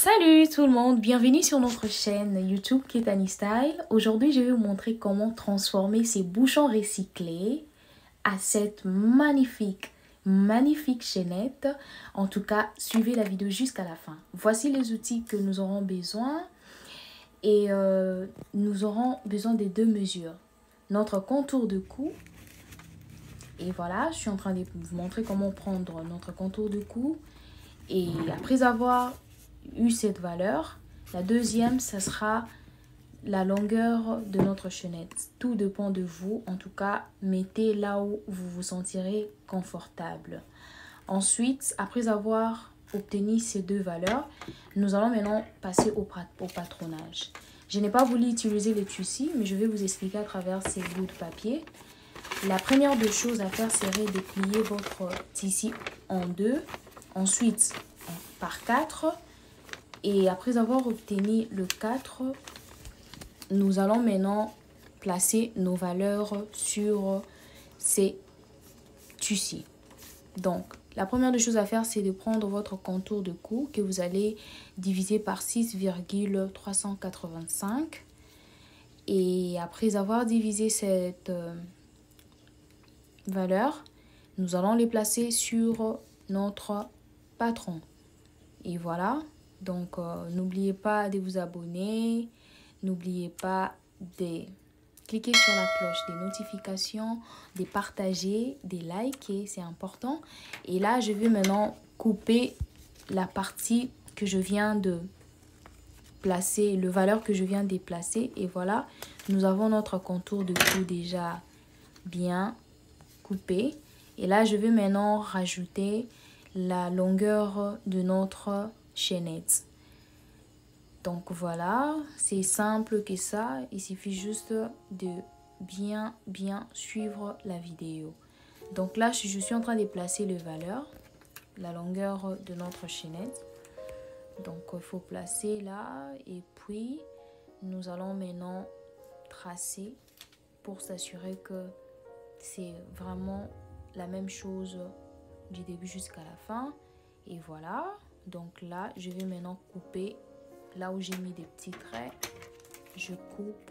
Salut tout le monde, bienvenue sur notre chaîne YouTube Ketani Style. Aujourd'hui, je vais vous montrer comment transformer ces bouchons recyclés à cette magnifique chaînette. En tout cas, suivez la vidéo jusqu'à la fin. Voici les outils que nous aurons besoin et nous aurons besoin des deux mesures. Notre contour de cou. Et voilà, je suis en train de vous montrer comment prendre notre contour de cou. Et après avoir eu cette valeur, la deuxième, ça sera la longueur de notre chaînette. Tout dépend de vous. En tout cas, mettez là où vous vous sentirez confortable. Ensuite, après avoir obtenu ces deux valeurs, nous allons maintenant passer au patronage. Je n'ai pas voulu utiliser les tissus, mais je vais vous expliquer à travers ces bouts de papier. La première des choses à faire serait de plier votre tissu en deux, ensuite par 4. Et après avoir obtenu le 4, nous allons maintenant placer nos valeurs sur ces tissus. Donc, la première des choses à faire, c'est de prendre votre contour de cou que vous allez diviser par 6,385. Et après avoir divisé cette valeur, nous allons les placer sur notre patron. Et voilà. Donc, n'oubliez pas de vous abonner. N'oubliez pas de cliquer sur la cloche des notifications, de partager, de liker, c'est important. Et là, je vais maintenant couper la partie que je viens de placer, le valeur que je viens de placer. Et voilà, nous avons notre contour de cou déjà bien coupé. Et là, je vais maintenant rajouter la longueur de notre chaînette. Donc voilà, c'est simple que ça. Il suffit juste de bien suivre la vidéo. Donc là, je suis en train de placer les valeurs, la longueur de notre chaînette. Donc il faut placer là et puis nous allons maintenant tracer pour s'assurer que c'est vraiment la même chose du début jusqu'à la fin. Et voilà, donc là, je vais maintenant couper là où j'ai mis des petits traits. Je coupe.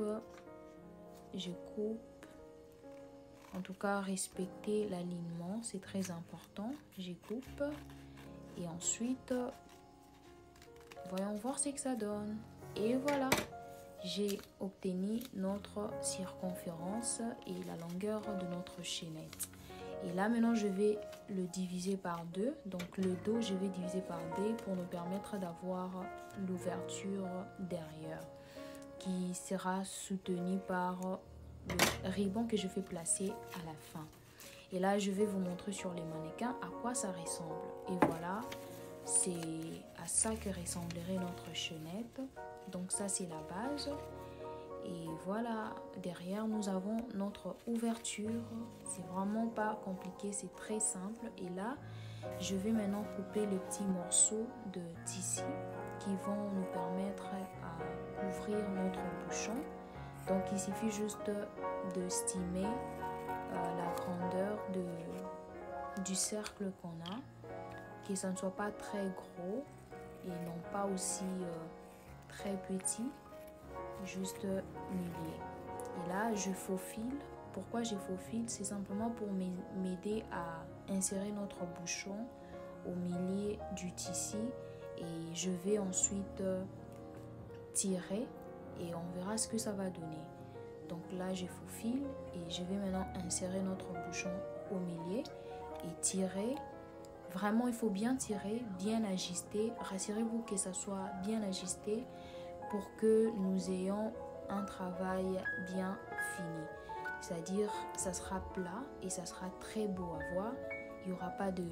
En tout cas, respecter l'alignement, c'est très important. Je coupe. Et ensuite, voyons voir ce que ça donne. Et voilà, j'ai obtenu notre circonférence et la longueur de notre chaînette. Et là, maintenant, je vais le diviser par 2. Donc, le dos, je vais diviser par 2 pour nous permettre d'avoir l'ouverture derrière qui sera soutenue par le ruban que je vais placer à la fin. Et là, je vais vous montrer sur les mannequins à quoi ça ressemble. Et voilà, c'est à ça que ressemblerait notre chaînette. Donc, ça, c'est la base. Et voilà, derrière, nous avons notre ouverture. C'est vraiment pas compliqué, c'est très simple. Et là, je vais maintenant couper les petits morceaux de tissu qui vont nous permettre à ouvrir notre bouchon. Donc, il suffit juste de stimer la grandeur du cercle qu'on a, que ça ne soit pas très gros et non pas aussi très petit. Juste milieu. Et là, je faufile. Pourquoi je faufile? C'est simplement pour m'aider à insérer notre bouchon au milieu du tissu. Et je vais ensuite tirer et on verra ce que ça va donner. Donc là, je faufile et je vais maintenant insérer notre bouchon au milieu et tirer. Vraiment, il faut bien tirer, bien ajuster. Rassurez-vous que ça soit bien ajusté pour que nous ayons un travail bien fini. C'est-à-dire, ça sera plat et ça sera très beau à voir. Il n'y aura pas de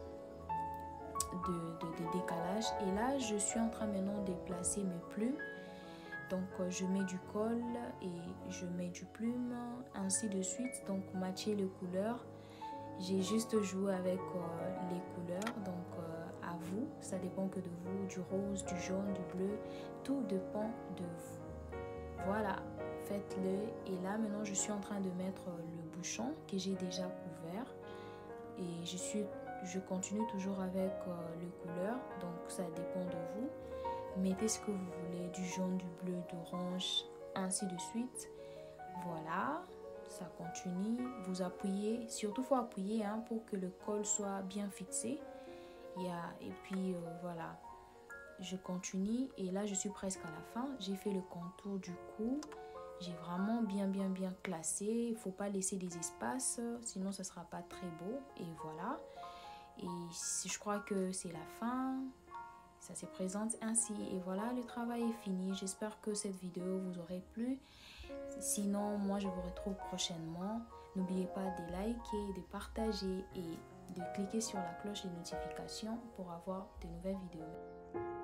décalage. Et là, je suis en train maintenant de placer mes plumes. Donc, je mets du col et je mets du plume, ainsi de suite. Donc, matcher les couleurs. J'ai juste joué avec les couleurs. Donc, à vous, ça dépend que de vous, du rose, du jaune, du bleu. Tout dépend de vous. Voilà, faites-le. Et là, maintenant, je suis en train de mettre le bouchon que j'ai déjà couvert. Et je continue toujours avec les couleurs. Donc, ça dépend de vous. mettez ce que vous voulez, du jaune, du bleu, d'orange, ainsi de suite. Voilà, ça continue. Vous appuyez, surtout faut appuyer hein, pour que le col soit bien fixé. Et puis voilà, je continue et là je suis presque à la fin. J'ai fait le contour du cou. J'ai vraiment bien classé. Il ne faut pas laisser des espaces, sinon ça ne sera pas très beau. Et voilà. Et je crois que c'est la fin. Ça se présente ainsi. Et voilà, le travail est fini. J'espère que cette vidéo vous aurait plu. Sinon, moi je vous retrouve prochainement. N'oubliez pas de liker, de partager et de cliquer sur la cloche de notification pour avoir de nouvelles vidéos.